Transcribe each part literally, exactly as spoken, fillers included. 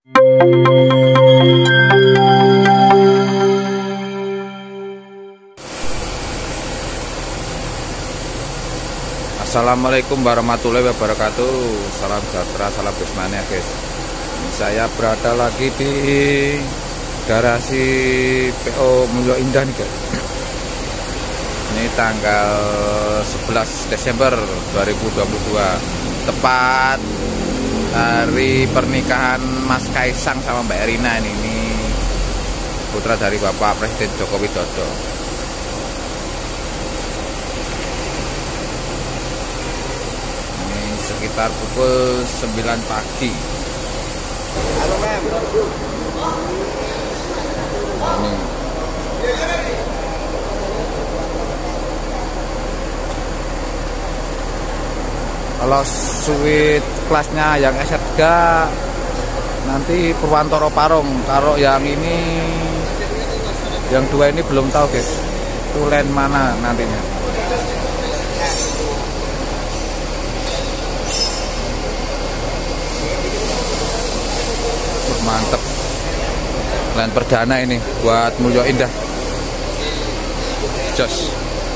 Assalamualaikum warahmatullahi wabarakatuh. Salam sejahtera, salam bismania guys. Saya berada lagi di garasi P O Mulyo Indah nih guys. Ini tanggal sebelas Desember dua ribu dua puluh dua, tepat hari pernikahan Mas Kaisang sama Mbak Erina. Ini, ini putra dari Bapak Presiden Joko Widodo. Sekitar pukul sembilan pagi. Halo, Mem. Ini. Kalau suite kelasnya yang S R tiga nanti Purwantoro Parung. Kalau yang ini, yang dua ini belum tahu guys. Itu land mana nantinya. Mantep, land perdana ini buat Mulyo Indah. Jos.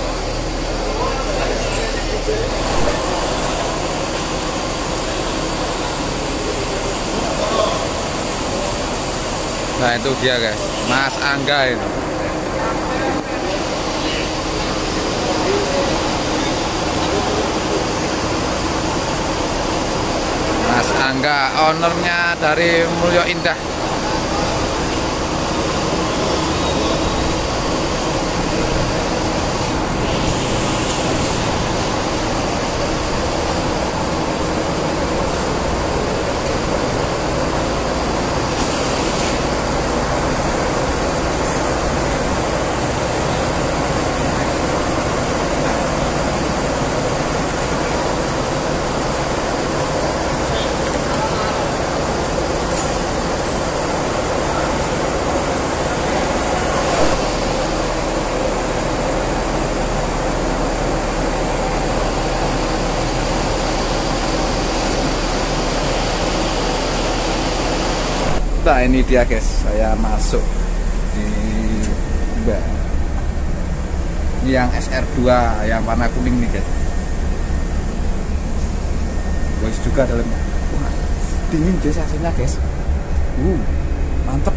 Nah itu dia guys, Mas Angga ini. Mas Angga, ownernya dari Mulyo Indah. Nah ini dia guys, saya masuk di Mbak. Ini yang S R dua yang warna kuning nih guys. Guys juga dalamnya. Wah, dingin guys hasilnya guys. Uh, mantep.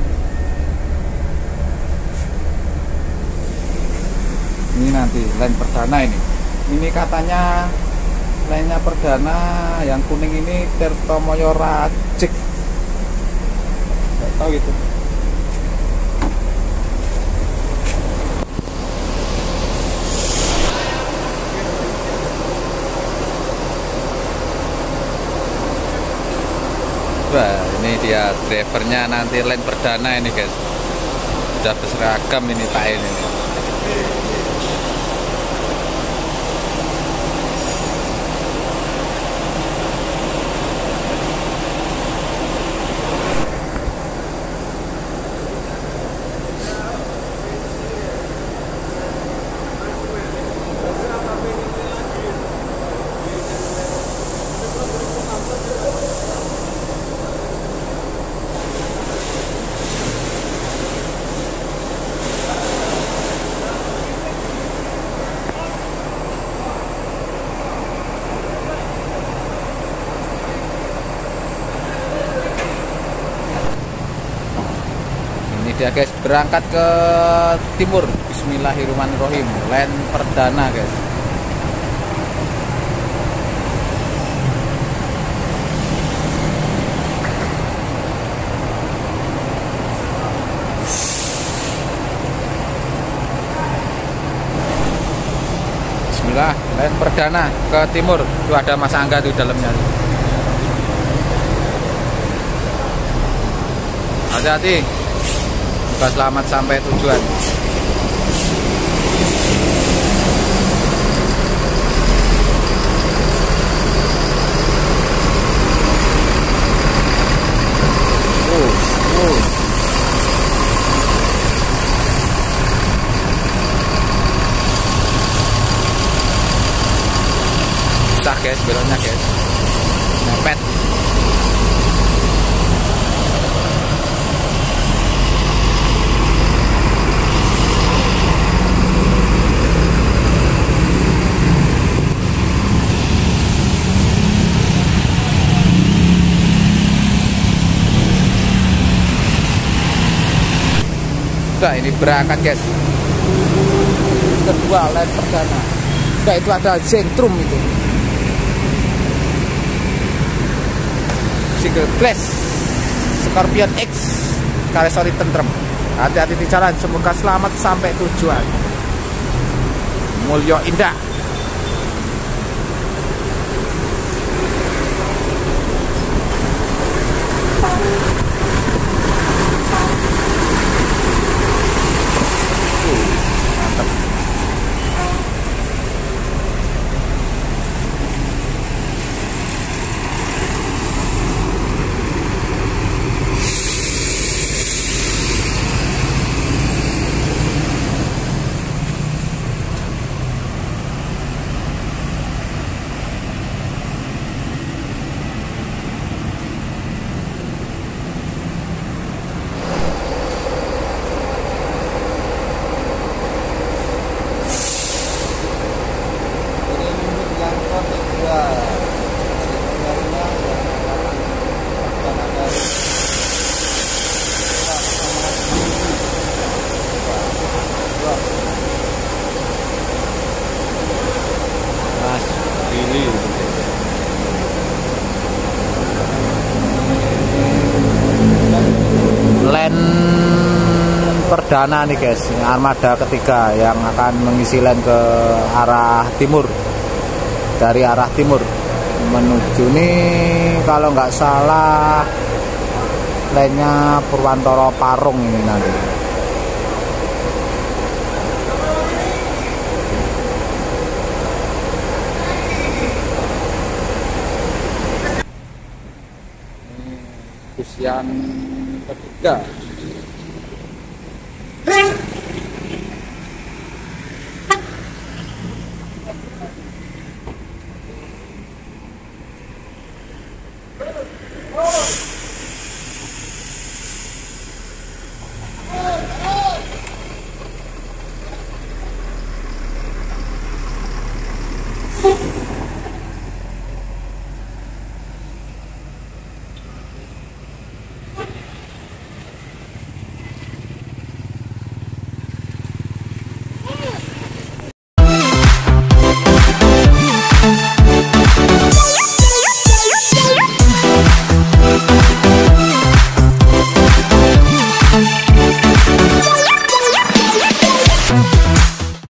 Ini nanti line perdana ini. Ini katanya lainnya perdana yang kuning ini Tirtomoyo Rajik. Tahu gitu. Wah, ini dia drivernya nanti line perdana ini guys. Sudah berseragam ini Pak ini. Dia guys, berangkat ke timur. Bismillahirrahmanirrahim. Land perdana guys. Bismillah, land perdana ke timur. Itu ada Mas Angga di dalamnya. Hati-hati. Semoga selamat sampai tujuan. Uh, uh. Susah guys, beloknya guys. Mepet. juga ini berangkat guys. Kedua line perdana. Nah, itu ada Zentrum itu. Single class Scorpion X Karesori tentrem. Hati-hati di jalan, semoga selamat sampai tujuan. Mulyo Indah. Line perdana nih guys, armada ketiga yang akan mengisi line ke arah timur. Dari arah timur menuju nih kalau nggak salah line-nya Purwantoro Parung ini nanti. Bus yang ketiga